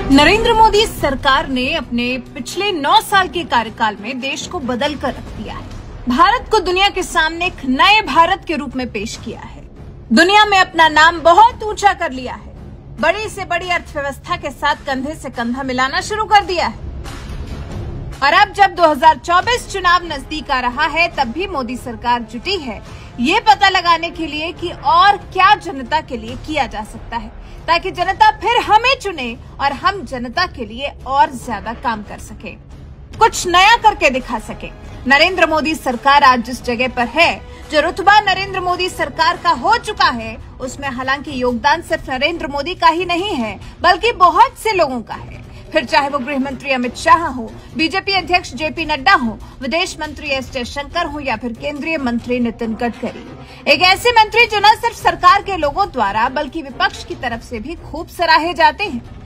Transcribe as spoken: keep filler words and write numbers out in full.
नरेंद्र मोदी सरकार ने अपने पिछले नौ साल के कार्यकाल में देश को बदल कर रख दिया है। भारत को दुनिया के सामने एक नए भारत के रूप में पेश किया है। दुनिया में अपना नाम बहुत ऊंचा कर लिया है। बड़ी से बड़ी अर्थव्यवस्था के साथ कंधे से कंधा मिलाना शुरू कर दिया है। और अब जब दो हज़ार चौबीस चुनाव नजदीक आ रहा है, तब भी मोदी सरकार जुटी है ये पता लगाने के लिए कि और क्या जनता के लिए किया जा सकता है, ताकि जनता फिर हमें चुने और हम जनता के लिए और ज्यादा काम कर सके, कुछ नया करके दिखा सके। नरेंद्र मोदी सरकार आज जिस जगह पर है, जो रुतबा नरेंद्र मोदी सरकार का हो चुका है, उसमें हालांकि योगदान सिर्फ नरेंद्र मोदी का ही नहीं है, बल्कि बहुत से लोगों का है। फिर चाहे वो गृह मंत्री अमित शाह हो, बीजेपी अध्यक्ष जेपी नड्डा हो, विदेश मंत्री एस जयशंकर हो या फिर केंद्रीय मंत्री नितिन गडकरी। एक ऐसे मंत्री जो न सिर्फ सरकार के लोगों द्वारा बल्कि विपक्ष की तरफ से भी खूब सराहे जाते हैं।